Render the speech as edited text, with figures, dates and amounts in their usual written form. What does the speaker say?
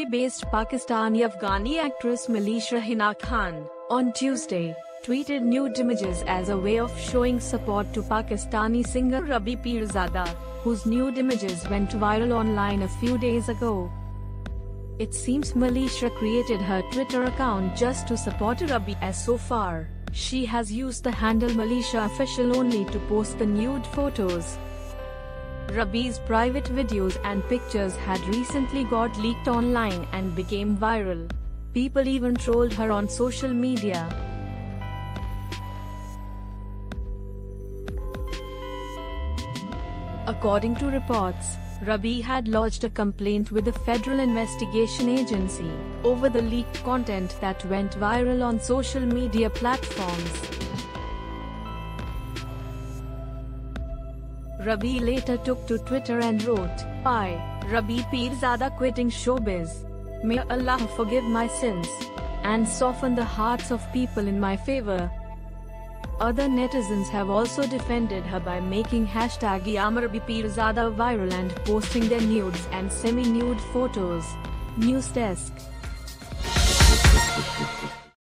Dubai-based Pakistani-Afghani actress Malisha Heena Khan, on Tuesday, tweeted nude images as a way of showing support to Pakistani singer Rabi Pirzada, whose nude images went viral online a few days ago. It seems Malisha created her Twitter account just to support Rabi, as so far, she has used the handle Malisha Official only to post the nude photos. Rabi's private videos and pictures had recently got leaked online and became viral. People even trolled her on social media. According to reports, Rabi had lodged a complaint with the Federal Investigation Agency over the leaked content that went viral on social media platforms. Rabi later took to Twitter and wrote, "I, Rabi Pirzada, quitting showbiz. May Allah forgive my sins and soften the hearts of people in my favor." Other netizens have also defended her by making #Rabi Pirzada viral and posting their nudes and semi-nude photos. News Desk.